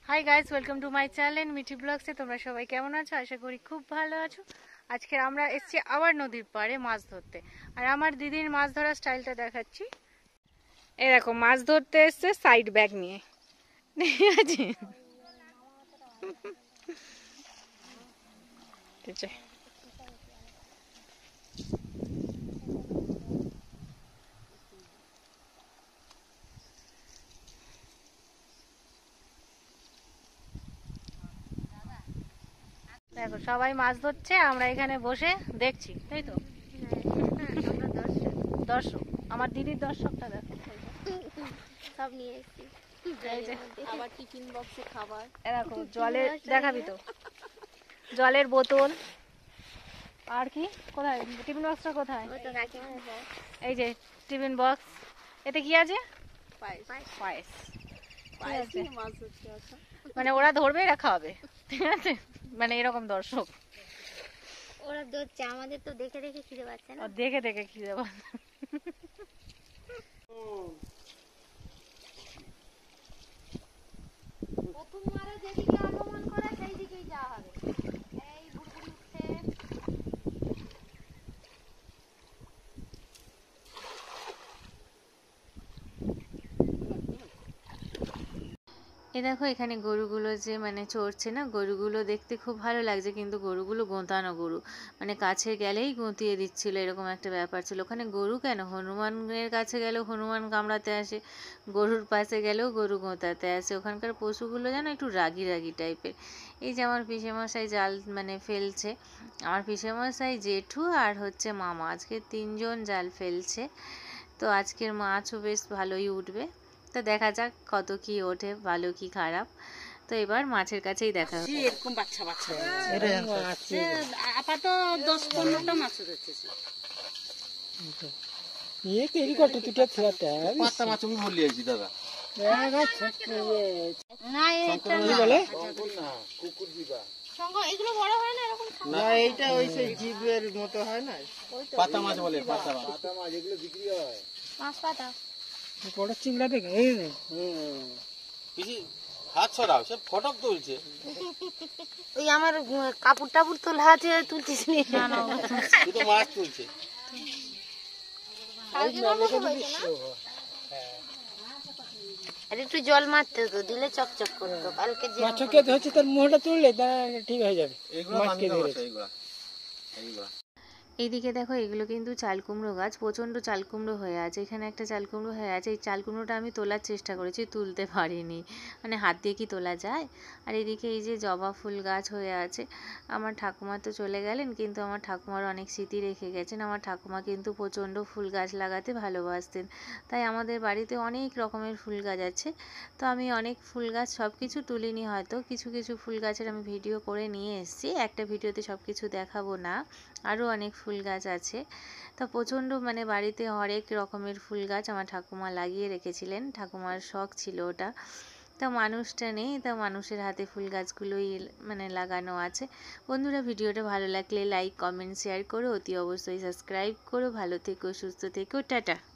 High guys, welcome to my channel Mithi ব্লগসে। তোমরা সবাই কেমন আছো? আশা করি খুব ভালো আছো। আজকে আমরা এসেছি আবার নদীর পাড়ে মাছ ধরতে। আর আমার দিদির মাছ ধরার স্টাইলটা দেখাচ্ছি। এই দেখো, মাছ ধরতে এসছে সাইড ব্যাগ নিয়ে, ঠিক আছে? দেখো সবাই মাছ ধরছে, আমরা এখানে বসে দেখছি, তাই তো? দর্শক, আমার দিদির দর্শকটা দেখো, সব নিয়ে এসেছি। আবার টিফিন বক্সে খাবার, দেখো জলের দেখাবি তো, জলের বোতল। আর কি কোথায় টিফিন বক্সটা কোথায়? এই যে টিফিন বক্স, এতে কি আছে? পায়েস। মানে ওরা ধরবে, এরা খাওয়াবে, ঠিক আছে? মানে এরকম দর্শক, ওরা ধরছে, আমাদের তো দেখে দেখে খিদে পাচ্ছে না। দেখে দেখে খিদে পাচ্ছে। প্রথম মারা যেদিকে আগমন করে সেই দিকেই যাওয়া হবে। এই বুড়বুড়ি উঠছে। এ দেখো এখানে গরুগুলো যে মানে চড়ছে না, গরুগুলো দেখতে খুব ভালো লাগছে, কিন্তু গরুগুলো গোঁতানো গরু, মানে কাছে গেলেই গুঁতিয়ে দিচ্ছিল, এরকম একটা ব্যাপার ছিল। ওখানে গরু কেন, হনুমানের কাছে গেলেও হনুমান কামড়াতে আসে, গরুর পাশে গেলেও গরু গোঁতাতে আসে। ওখানকার পশুগুলো যেন একটু রাগি রাগি টাইপের। এই যে আমার পিসেমশাই জাল মানে ফেলছে, আমার পিসেমশাই, জেঠু আর হচ্ছে মামা, আজকে তিনজন জাল ফেলছে। তো আজকের মাছও বেশ ভালোই উঠবে। তো দেখা যাক কত কি ওঠে, ভালো কি খারাপ। তো এবার মাছের কাছেই দেখা হবে। এরকম বাচ্চা বাচ্চা আপাতত 10-15টা মাছ উঠেছে। ये तेरी कोट तुटे छाता है পাঁচটা মাছ আমি বলি আইছি দাদা। না এটা কি বলে না কুকুর দিবা। সঙ্গ এগুলো বড় হয় না এরকম। না এইটা ওই সেই জিবের মতো হয় না, পাতা মাছ বলে, পাতা মাছ এগুলো বিক্রি হয়। মাছ পাতা বড় চিংড়া দেখে এই রে পিসি হাত ছড়াও, সে ফটক তুলছে। ওই আমার কাপড় টাপড় তোলা আছে, তুলছিস না? না শুধু মাছ তুলছে। আর একটু জল মারতে হতো, দিলে চকচক করতো। কালকে যে মাছকে হচ্ছে তার মুখটা তুললে তা ঠিক হয়ে যাবে। এগুলো মাছকে ধরেছে, এইগুলা এইদিকে দেখো, এগুলো কিন্তু চাল কুমড়ো গাছ, প্রচণ্ড চাল কুমড়ো হয়ে আছে। এখানে একটা চাল কুমড়ো হয়ে আছে, এই চাল কুমড়োটা আমি তোলার চেষ্টা করেছি, তুলতে পারিনি, মানে হাত দিয়ে কি তোলা যায়। আর এদিকে এই যে জবা ফুল গাছ হয়ে আছে। আমার ঠাকুমা তো চলে গেলেন, কিন্তু আমার ঠাকুমার অনেক স্মৃতি রেখে গেছেন। আমার ঠাকুমা কিন্তু প্রচণ্ড ফুল গাছ লাগাতে ভালোবাসতেন, তাই আমাদের বাড়িতে অনেক রকমের ফুল গাছ আছে। তো আমি অনেক ফুল গাছ সব কিছু তুলিনি, হয়তো কিছু কিছু ফুল গাছের আমি ভিডিও করে নিয়ে এসেছি। একটা ভিডিওতে সব কিছু দেখাবো না, আরও অনেক ফুল গাছ আছে। তা প্রচণ্ড মানে বাড়িতে হরেক রকমের ফুল গাছ আমার ঠাকুমা লাগিয়ে রেখেছিলেন, ঠাকুমার শখ ছিল ওটা। তা মানুষটা নেই, তা মানুষের হাতে ফুল গাছগুলোই মানে লাগানো আছে। বন্ধুরা, ভিডিওটা ভালো লাগলে লাইক কমেন্ট শেয়ার করো, অতি অবশ্যই সাবস্ক্রাইব করো। ভালো থেকো, সুস্থ থেকো, টাটা।